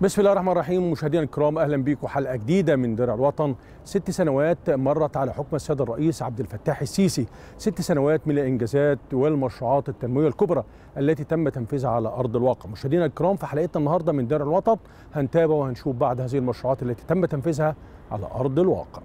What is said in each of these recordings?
بسم الله الرحمن الرحيم. مشاهدينا الكرام، اهلا بيكم حلقه جديده من درع الوطن. 6 سنوات مرت على حكم السيد الرئيس عبد الفتاح السيسي، 6 سنوات من الانجازات والمشروعات التنمويه الكبرى التي تم تنفيذها على ارض الواقع. مشاهدينا الكرام، في حلقتنا النهارده من درع الوطن هنتابع وهنشوف بعض هذه المشروعات التي تم تنفيذها على ارض الواقع.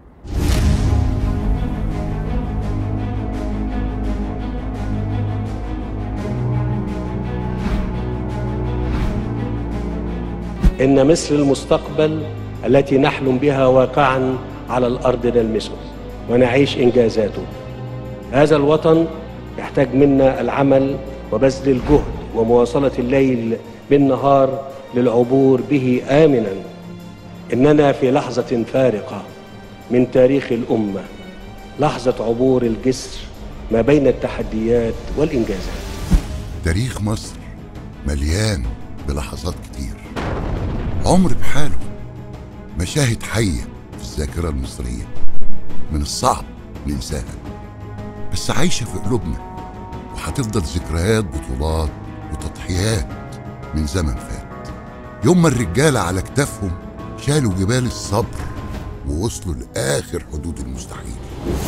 إن مصر المستقبل التي نحلم بها واقعا على الأرض نلمسه ونعيش إنجازاته. هذا الوطن يحتاج منا العمل وبذل الجهد ومواصلة الليل بالنهار للعبور به آمنا. إننا في لحظة فارقة من تاريخ الأمة، لحظة عبور الجسر ما بين التحديات والإنجازات. تاريخ مصر مليان بلحظات كتير، عمر بحاله، مشاهد حية في الذاكرة المصرية من الصعب ننساها، بس عايشة في قلوبنا وهتفضل ذكريات بطولات وتضحيات من زمن فات. يوم ما الرجالة على كتافهم شالوا جبال الصبر ووصلوا لآخر حدود المستحيل.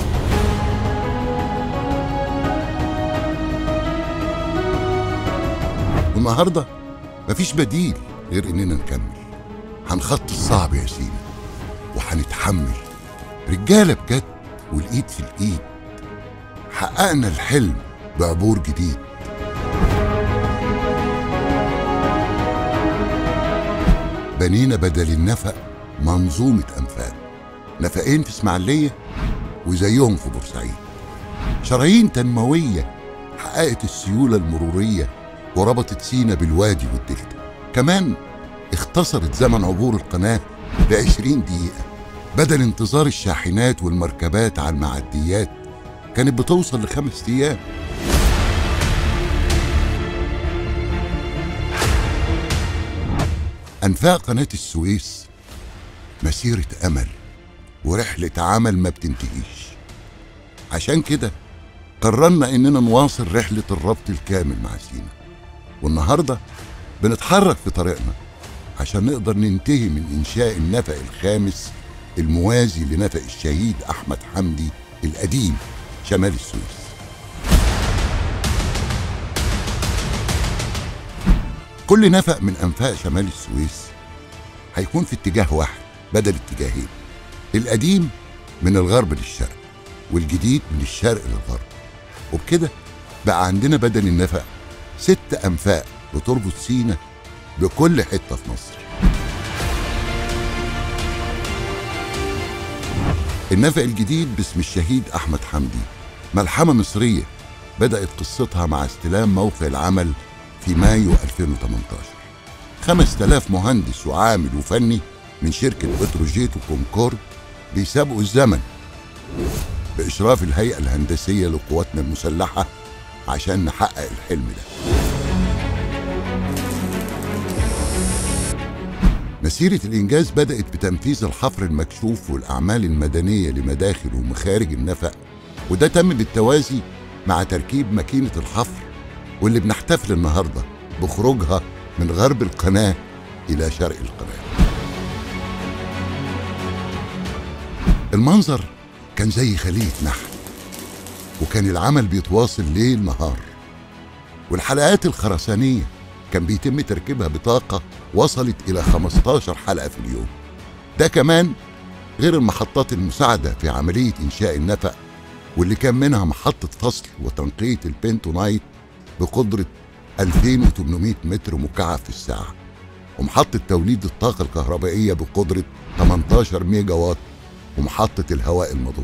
والنهاردة مفيش بديل غير إننا نكمل. هنخطي الصعب يا سينا وهنتحمل، رجالة بجد والإيد في الإيد. حققنا الحلم بعبور جديد. بنينا بدل النفق منظومة أنفاق، نفقين في إسماعيلية وزيهم في بورسعيد. شرايين تنموية حققت السيولة المرورية وربطت سينا بالوادي والدلتا. كمان اختصرت زمن عبور القناة ل20 دقيقة، بدل انتظار الشاحنات والمركبات على المعديات كانت بتوصل ل5 أيام. أنفاق قناة السويس مسيرة أمل ورحلة عمل ما بتنتهيش. عشان كده قررنا إننا نواصل رحلة الربط الكامل مع سينا، والنهاردة بنتحرك في طريقنا عشان نقدر ننتهي من إنشاء النفق الخامس الموازي لنفق الشهيد أحمد حمدي القديم شمال السويس. كل نفق من أنفاق شمال السويس هيكون في اتجاه واحد بدل اتجاهين، القديم من الغرب للشرق والجديد من الشرق للغرب. وبكده بقى عندنا بدل النفق 6 أنفاق بتربط سينا بكل حتة في مصر. النفق الجديد باسم الشهيد أحمد حمدي ملحمة مصرية بدأت قصتها مع استلام موقع العمل في مايو 2018. 5000 مهندس وعامل وفني من شركة بتروجيت وكونكورد بيسابقوا الزمن بإشراف الهيئة الهندسية لقواتنا المسلحة عشان نحقق الحلم ده. مسيرة الإنجاز بدأت بتنفيذ الحفر المكشوف والأعمال المدنية لمداخل ومخارج النفق، وده تم بالتوازي مع تركيب ماكينة الحفر واللي بنحتفل النهاردة بخروجها من غرب القناة إلى شرق القناة. المنظر كان زي خلية نحل، وكان العمل بيتواصل ليل نهار، والحلقات الخرسانية كان بيتم تركيبها بطاقة وصلت إلى 15 حلقة في اليوم. ده كمان غير المحطات المساعدة في عملية إنشاء النفق، واللي كان منها محطة فصل وتنقية البنتونايت بقدرة 2800 متر مكعب في الساعة، ومحطة توليد الطاقة الكهربائية بقدرة 18 ميجا وات، ومحطة الهواء المضغوط.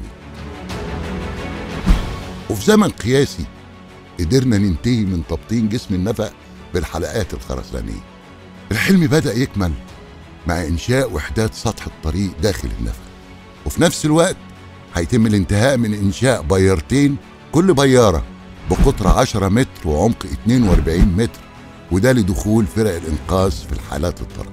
وفي زمن قياسي قدرنا ننتهي من تبطين جسم النفق بالحلقات الخرسانية. الحلم بدأ يكمل مع إنشاء وحدات سطح الطريق داخل النفق، وفي نفس الوقت هيتم الانتهاء من إنشاء بيارتين، كل بيارة بقطر 10 متر وعمق 42 متر، وده لدخول فرق الإنقاذ في الحالات الطارئة.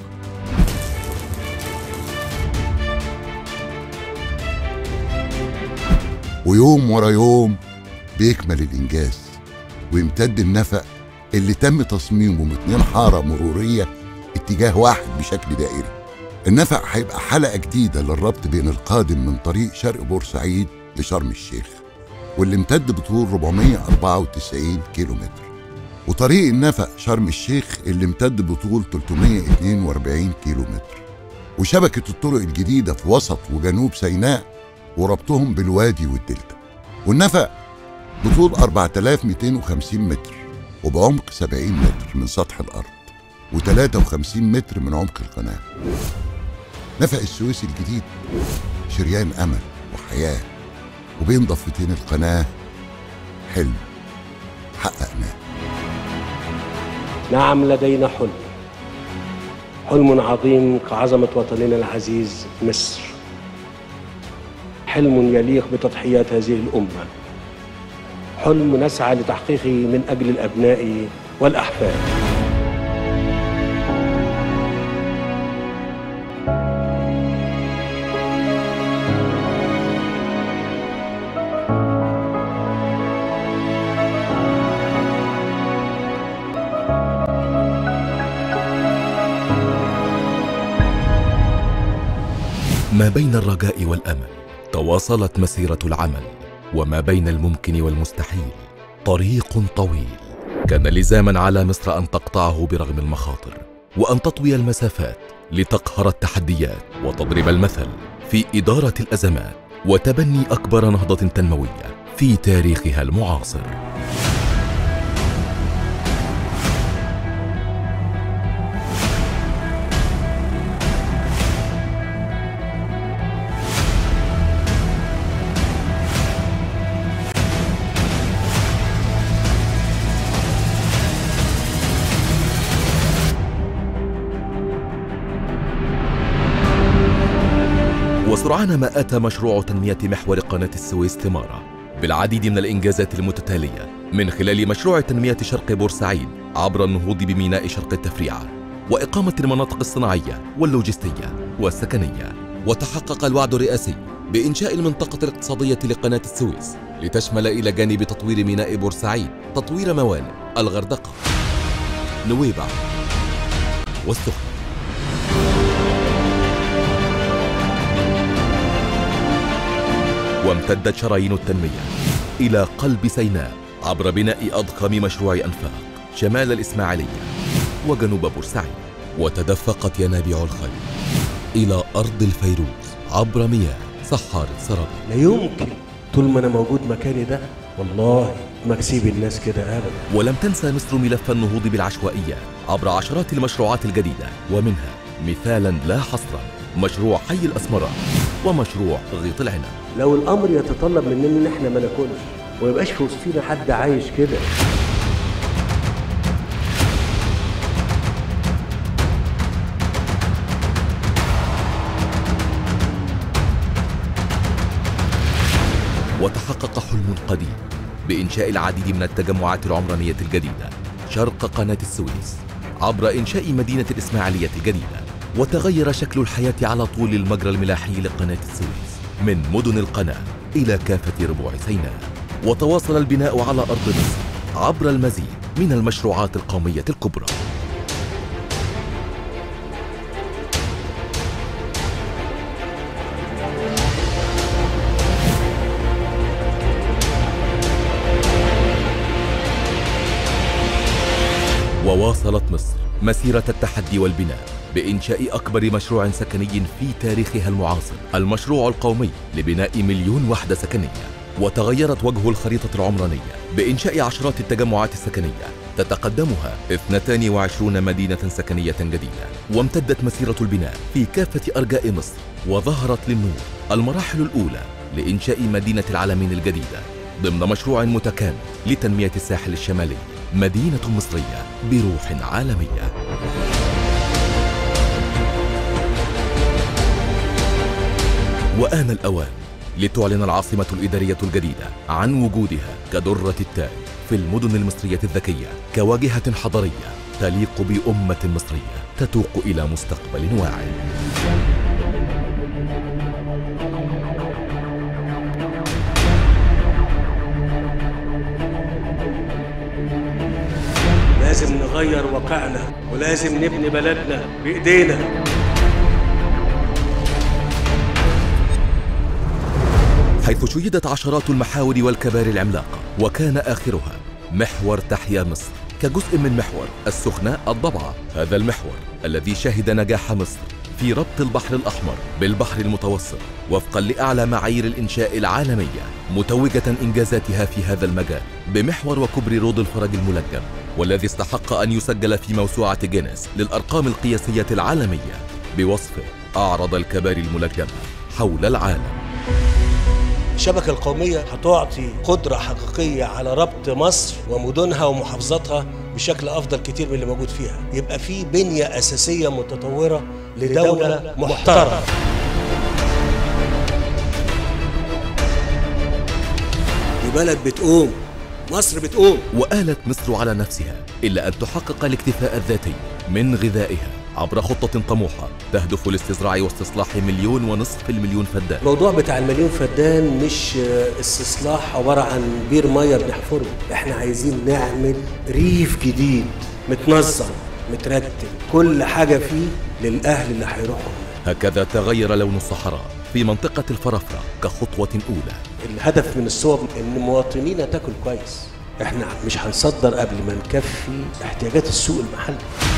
ويوم ورا يوم بيكمل الإنجاز ويمتد النفق اللي تم تصميمه ب2 حارة مرورية اتجاه واحد بشكل دائري. النفق هيبقى حلقة جديدة للربط بين القادم من طريق شرق بورسعيد لشرم الشيخ، واللي امتد بطول 494 كيلومتر، وطريق النفق شرم الشيخ اللي امتد بطول 342 كيلومتر، وشبكة الطرق الجديدة في وسط وجنوب سيناء وربطهم بالوادي والدلتا. والنفق بطول 4250 متر وبعمق 70 متر من سطح الأرض و53 متر من عمق القناة. نفق السويس الجديد شريان أمل وحياة، وبين ضفتين القناة حلم حققناه. نعم، لدينا حلم عظيم كعظمة وطننا العزيز مصر، حلم يليق بتضحيات هذه الأمة، حلم نسعى لتحقيقه من أجل الأبناء والأحفاد. ما بين الرجاء والأمل تواصلت مسيرة العمل، وما بين الممكن والمستحيل طريق طويل. كان لزاما على مصر أن تقطعه برغم المخاطر، وأن تطوي المسافات لتقهر التحديات وتضرب المثل في إدارة الأزمات وتبني أكبر نهضة تنموية في تاريخها المعاصر. وسرعان ما أتى مشروع تنمية محور قناة السويس ثماره بالعديد من الإنجازات المتتالية، من خلال مشروع تنمية شرق بورسعيد عبر النهوض بميناء شرق التفريعة وإقامة المناطق الصناعية واللوجستية والسكنية. وتحقق الوعد الرئاسي بإنشاء المنطقة الاقتصادية لقناة السويس لتشمل إلى جانب تطوير ميناء بورسعيد تطوير موانئ الغردقة، نويبع والسخنة. وامتدت شرايين التنمية إلى قلب سيناء عبر بناء أضخم مشروع أنفاق شمال الإسماعيلية وجنوب بورسعيد، وتدفقت ينابيع الخير إلى أرض الفيروز عبر مياه صحارة سرابي. لا يمكن طول ما أنا موجود مكاني ده والله ما أسيب الناس كده أبدا. ولم تنسى مصر ملف النهوض بالعشوائيات عبر عشرات المشروعات الجديدة، ومنها مثالا لا حصرا مشروع حي الأسمرات ومشروع غيط العنب. لو الأمر يتطلب مننا إن إحنا ما ناكلش وما يبقاش في وسطينا حد عايش كده. وتحقق حلم قديم بإنشاء العديد من التجمعات العمرانية الجديدة شرق قناة السويس عبر إنشاء مدينة الإسماعيلية الجديدة. وتغير شكل الحياة على طول المجرى الملاحي لقناة السويس من مدن القناة إلى كافة ربوع سيناء. وتواصل البناء على أرض مصر عبر المزيد من المشروعات القومية الكبرى. وواصلت مصر مسيرة التحدي والبناء بإنشاء أكبر مشروع سكني في تاريخها المعاصر، المشروع القومي لبناء 1,000,000 وحدة سكنية. وتغيرت وجه الخريطة العمرانية بإنشاء عشرات التجمعات السكنية تتقدمها 22 مدينة سكنية جديدة. وامتدت مسيرة البناء في كافة أرجاء مصر، وظهرت للنور المراحل الأولى لإنشاء مدينة العلمين الجديدة ضمن مشروع متكامل لتنمية الساحل الشمالي، مدينة مصرية بروح عالمية. وآن الأوان لتعلن العاصمة الإدارية الجديدة عن وجودها كدرة التاج في المدن المصرية الذكية، كواجهة حضارية تليق بأمة مصرية تتوق إلى مستقبل واعد. لازم نغير نغير واقعنا ولازم نبني بلدنا بإيدينا. حيث شيدت عشرات المحاور والكباري العملاقة، وكان آخرها محور تحيا مصر كجزء من محور السخنة الضبعة. هذا المحور الذي شهد نجاح مصر في ربط البحر الأحمر بالبحر المتوسط وفقا لأعلى معايير الإنشاء العالمية، متوجة إنجازاتها في هذا المجال بمحور وكوبري رود الفرج الملجم، والذي استحق أن يسجل في موسوعة جينيس للأرقام القياسية العالمية بوصفه أعرض الكباري الملجمة حول العالم. الشبكة القومية هتعطي قدرة حقيقية على ربط مصر ومدنها ومحافظاتها بشكل أفضل كتير من اللي موجود فيها. يبقى في بنية أساسية متطورة لدولة محترمة. دي بلد بتقوم، مصر بتقوم. وآلت مصر على نفسها إلا أن تحقق الاكتفاء الذاتي من غذائها عبر خطة طموحة تهدف لاستزراع واستصلاح 1.5 مليون فدان. الموضوع بتاع ال1 مليون فدان مش استصلاح عبارة عن بير مية بنحفره، احنا عايزين نعمل ريف جديد متنظم مترتب، كل حاجة فيه للأهل اللي هيروحوا. هكذا تغير لون الصحراء في منطقة الفرافرة كخطوة أولى. الهدف من الصوب إن مواطنينا تاكل كويس، احنا مش هنصدر قبل ما نكفي احتياجات السوق المحلي.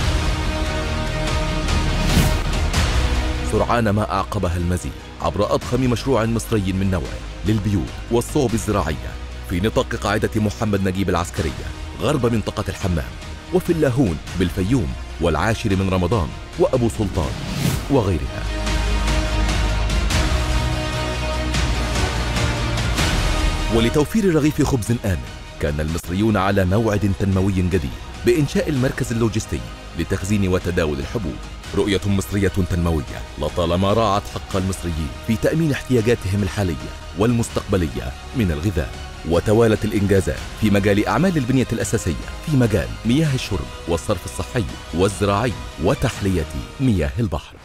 سرعان ما أعقبها المزيد عبر أضخم مشروع مصري من نوعه للبيوت والصوب الزراعية في نطاق قاعدة محمد نجيب العسكرية غرب منطقة الحمام، وفي اللاهون بالفيوم والعاشر من رمضان وأبو سلطان وغيرها. ولتوفير رغيف خبز آمن كان المصريون على موعد تنموي جديد بإنشاء المركز اللوجستي لتخزين وتداول الحبوب. رؤية مصرية تنموية لطالما راعت حق المصريين في تأمين احتياجاتهم الحالية والمستقبلية من الغذاء. وتوالت الإنجازات في مجال أعمال البنية الأساسية في مجال مياه الشرب والصرف الصحي والزراعي وتحلية مياه البحر.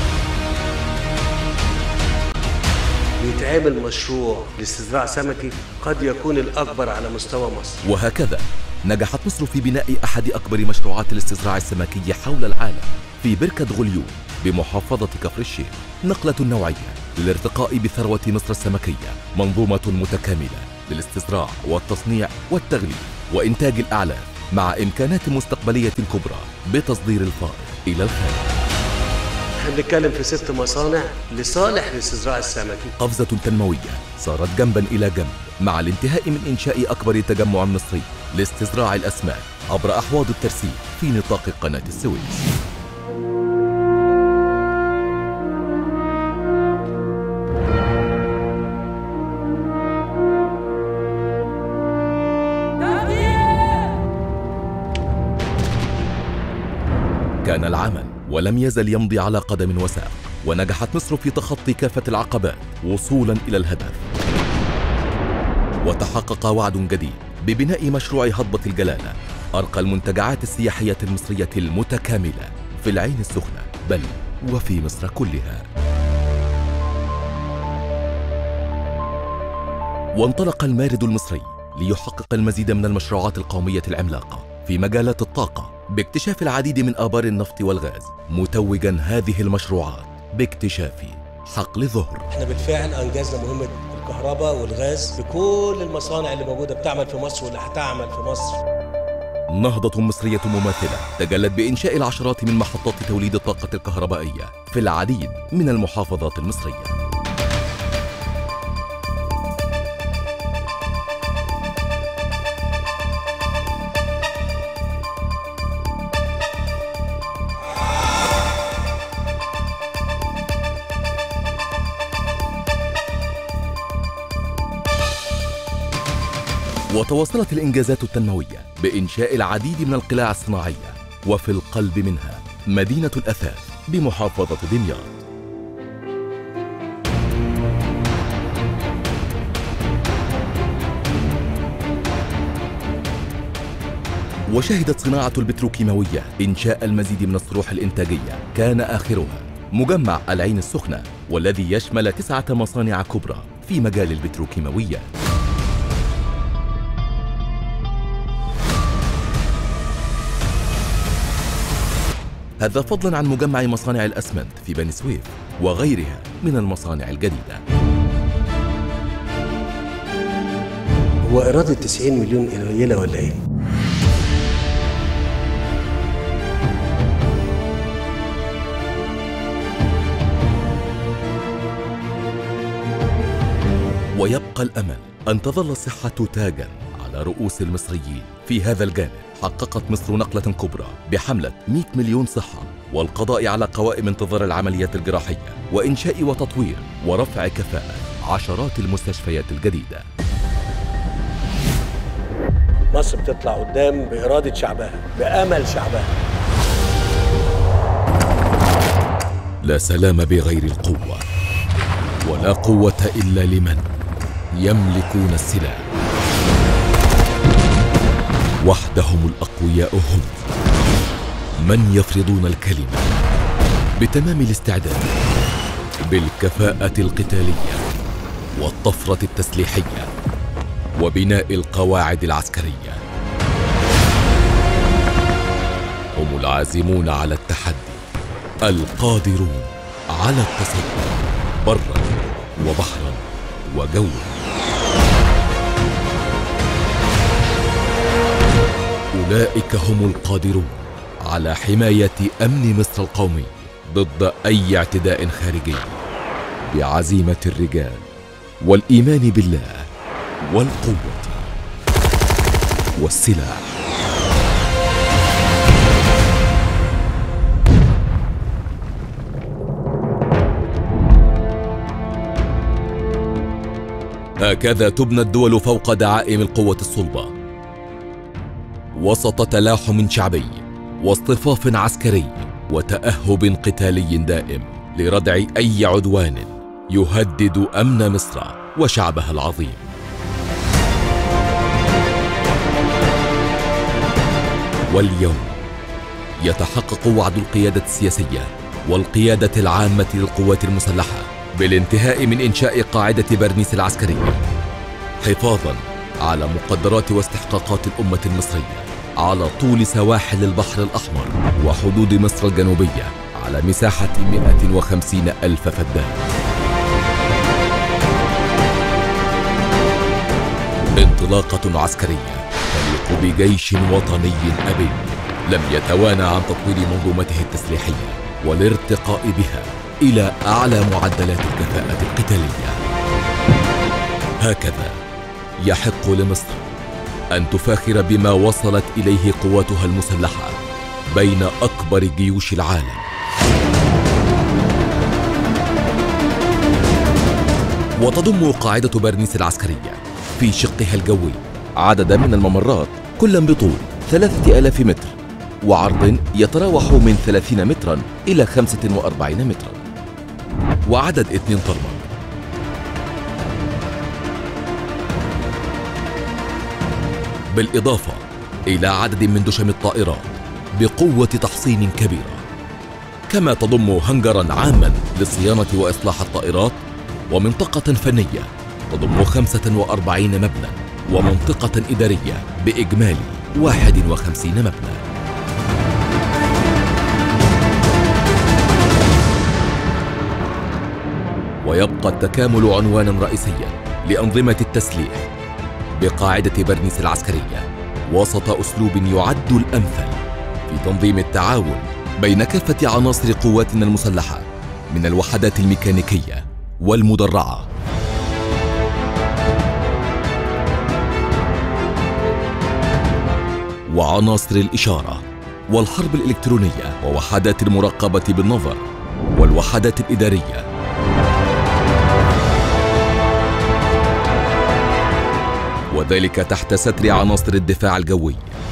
بيتعمل مشروع لاستزراع سمكي قد يكون الأكبر على مستوى مصر. وهكذا نجحت مصر في بناء أحد أكبر مشروعات الاستزراع السمكي حول العالم في بركة غليون بمحافظة كفر الشيخ. نقلة نوعية للارتقاء بثروة مصر السمكية، منظومة متكاملة للاستزراع والتصنيع والتغليف وإنتاج الأعلاف مع إمكانات مستقبلية كبرى بتصدير الفائض إلى الخارج. بنتكلم في 6 مصانع لصالح الاستزراع السمكي. قفزة تنموية صارت جنبا إلى جنب مع الانتهاء من إنشاء أكبر تجمع مصري لاستزراع الأسماك عبر أحواض الترسيم في نطاق قناة السويس. كان العمل ولم يزل يمضي على قدم وساق، ونجحت مصر في تخطي كافة العقبات وصولا إلى الهدف. وتحقق وعد جديد ببناء مشروع هضبة الجلالة، أرقى المنتجعات السياحية المصرية المتكاملة في العين السخنة بل وفي مصر كلها. وانطلق المارد المصري ليحقق المزيد من المشروعات القومية العملاقة في مجالات الطاقة باكتشاف العديد من آبار النفط والغاز، متوجا هذه المشروعات باكتشاف حقل ظهر. احنا بالفعل انجزنا مهمة الكهرباء والغاز بكل المصانع اللي موجودة بتعمل في مصر واللي هتعمل في مصر. نهضة مصرية مماثلة تجلت بإنشاء العشرات من محطات توليد الطاقة الكهربائية في العديد من المحافظات المصرية. وتواصلت الإنجازات التنموية بإنشاء العديد من القلاع الصناعية، وفي القلب منها مدينة الأثاث بمحافظة دمياط. وشهدت صناعة البتروكيماوية إنشاء المزيد من الصروح الإنتاجية، كان آخرها مجمع العين السخنة، والذي يشمل 9 مصانع كبرى في مجال البتروكيماويات. هذا فضلا عن مجمع مصانع الأسمنت في بني سويف وغيرها من المصانع الجديدة. هو إيراد 90 مليون قليلة ولا إيه؟ ويبقى الأمل أن تظل الصحة تاجاً على رؤوس المصريين. في هذا الجانب حققت مصر نقلة كبرى بحملة 100 مليون صحة والقضاء على قوائم انتظار العمليات الجراحية وإنشاء وتطوير ورفع كفاءة عشرات المستشفيات الجديدة. مصر بتطلع قدام بإرادة شعبها، بأمل شعبها. لا سلام بغير القوة، ولا قوة إلا لمن يملكون السلاح. وحدهم الأقوياء هم من يفرضون الكلمة بتمام الاستعداد، بالكفاءة القتالية والطفرة التسليحية وبناء القواعد العسكرية. هم العازمون على التحدي، القادرون على التصدي برا وبحرا وجوا. أولئك هم القادرون على حماية أمن مصر القومي ضد أي اعتداء خارجي، بعزيمة الرجال والإيمان بالله والقوة والسلاح. هكذا تبنى الدول فوق دعائم القوة الصلبة، وسط تلاحم شعبي واصطفاف عسكري وتأهب قتالي دائم لردع أي عدوان يهدد أمن مصر وشعبها العظيم. واليوم يتحقق وعد القيادة السياسية والقيادة العامة للقوات المسلحة بالانتهاء من إنشاء قاعدة برنيس العسكرية، حفاظاً على مقدرات واستحقاقات الأمة المصرية على طول سواحل البحر الأحمر وحدود مصر الجنوبية على مساحة 150,000 فدان. انطلاقة عسكرية تليق بجيش وطني أبي لم يتوانى عن تطوير منظومته التسليحية والارتقاء بها إلى أعلى معدلات الكفاءة القتالية. هكذا يحق لمصر أن تفاخر بما وصلت إليه قواتها المسلحة بين أكبر جيوش العالم. وتضم قاعدة برنيس العسكرية في شقها الجوي عددا من الممرات كلا بطول 3000 متر وعرض يتراوح من 30 مترا إلى 45 مترا وعدد 2 طرمق. بالإضافة إلى عدد من دشم الطائرات بقوة تحصين كبيرة، كما تضم هنجراً عاماً لصيانة وإصلاح الطائرات ومنطقة فنية تضم 45 مبنى ومنطقة إدارية بإجمالي 51 مبنى. ويبقى التكامل عنوانا رئيسيا لأنظمة التسليح بقاعدة برنيس العسكرية وسط أسلوب يعد الأمثل في تنظيم التعاون بين كافة عناصر قواتنا المسلحة من الوحدات الميكانيكية والمدرعة وعناصر الإشارة والحرب الإلكترونية ووحدات المراقبة بالنظر والوحدات الإدارية، وذلك تحت ستر عناصر الدفاع الجوي.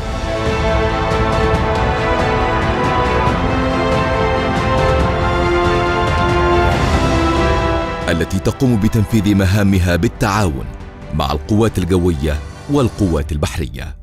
التي تقوم بتنفيذ مهامها بالتعاون مع القوات الجوية والقوات البحرية.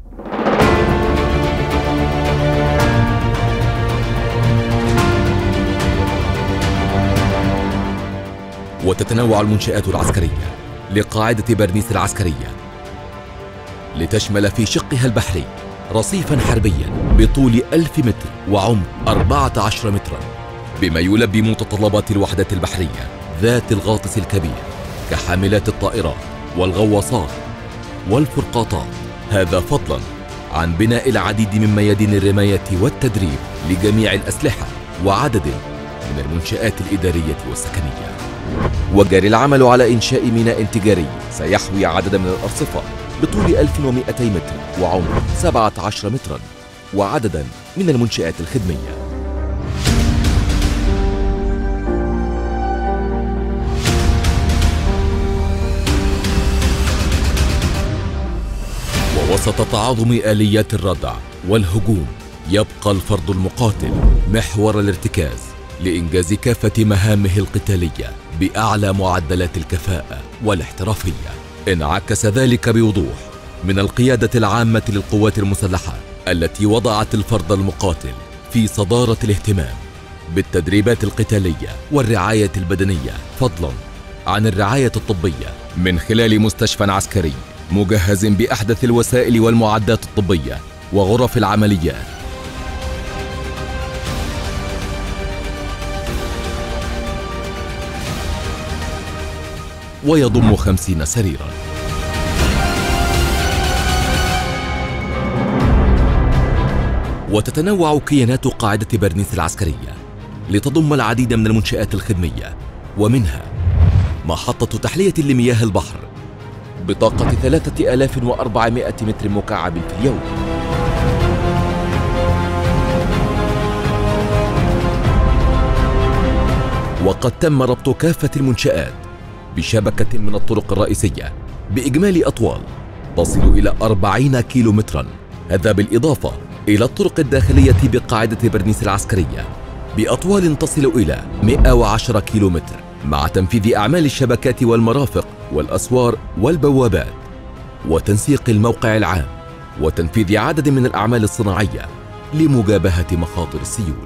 وتتنوع المنشآت العسكرية لقاعدة برنيس العسكرية لتشمل في شقها البحري رصيفا حربيا بطول 1000 متر وعمق 14 مترا، بما يلبي متطلبات الوحدات البحرية ذات الغاطس الكبير كحاملات الطائرات والغواصات والفرقاطات. هذا فضلا عن بناء العديد من ميادين الرماية والتدريب لجميع الأسلحة وعدد من المنشآت الإدارية والسكنية. وجاري العمل على إنشاء ميناء تجاري سيحوي عددا من الأرصفة بطول 1200 متر وعمق 17 مترا وعددا من المنشآت الخدمية. ووسط تعاظم آليات الردع والهجوم يبقى الفرد المقاتل محور الارتكاز لإنجاز كافة مهامه القتالية بأعلى معدلات الكفاءة والاحترافية. انعكس ذلك بوضوح من القيادة العامة للقوات المسلحة التي وضعت الفرد المقاتل في صدارة الاهتمام بالتدريبات القتالية والرعاية البدنية، فضلا عن الرعاية الطبية من خلال مستشفى عسكري مجهز بأحدث الوسائل والمعدات الطبية وغرف العمليات. ويضم 50 سريرا. وتتنوع كيانات قاعدة برنيس العسكرية لتضم العديد من المنشآت الخدمية، ومنها محطة تحلية لمياه البحر بطاقة 3400 متر مكعب في اليوم، وقد تم ربط كافة المنشآت بشبكة من الطرق الرئيسية بإجمالي أطوال تصل إلى 40 كيلومترا، هذا بالإضافة إلى الطرق الداخلية بقاعدة برنيس العسكرية بأطوال تصل إلى 110 كيلومتر، مع تنفيذ أعمال الشبكات والمرافق والأسوار والبوابات وتنسيق الموقع العام وتنفيذ عدد من الأعمال الصناعية لمجابهة مخاطر السيول.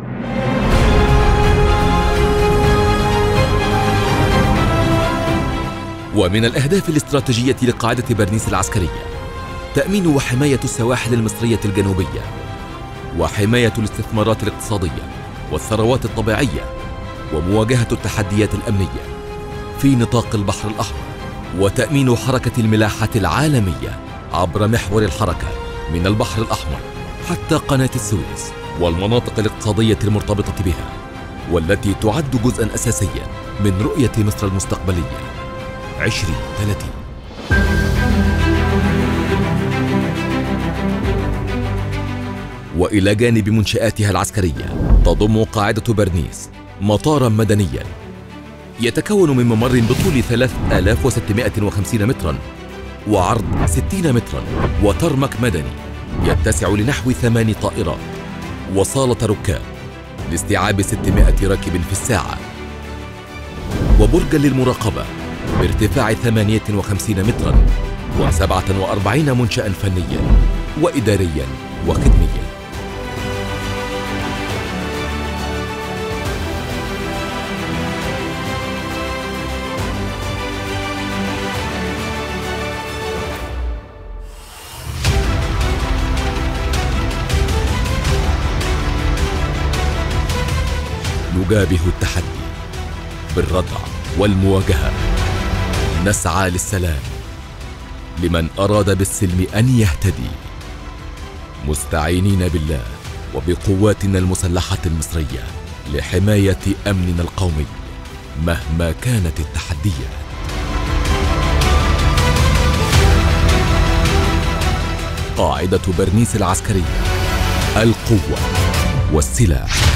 ومن الأهداف الاستراتيجية لقاعدة برنيس العسكرية تأمين وحماية السواحل المصرية الجنوبية، وحماية الاستثمارات الاقتصادية والثروات الطبيعية، ومواجهة التحديات الأمنية في نطاق البحر الأحمر، وتأمين حركة الملاحة العالمية عبر محور الحركة من البحر الأحمر حتى قناة السويس والمناطق الاقتصادية المرتبطة بها، والتي تعد جزءاً أساسياً من رؤية مصر المستقبلية 2030. وإلى جانب منشآتها العسكرية تضم قاعدة برنيس مطاراً مدنياً يتكون من ممر بطول 3650 متراً وعرض 60 متراً، وترمك مدني يتسع لنحو 8 طائرات، وصالة ركاب لاستيعاب 600 راكب في الساعة، وبرجاً للمراقبة بارتفاع 58 متراً و47 منشأً فنياً وإدارياً وخدمياً. نجابه التحدي بالردع والمواجهة، نسعى للسلام لمن أراد بالسلم أن يهتدي، مستعينين بالله وبقواتنا المسلحة المصرية لحماية أمننا القومي مهما كانت التحديات. قاعدة برنيس العسكرية، القوة والسلاح.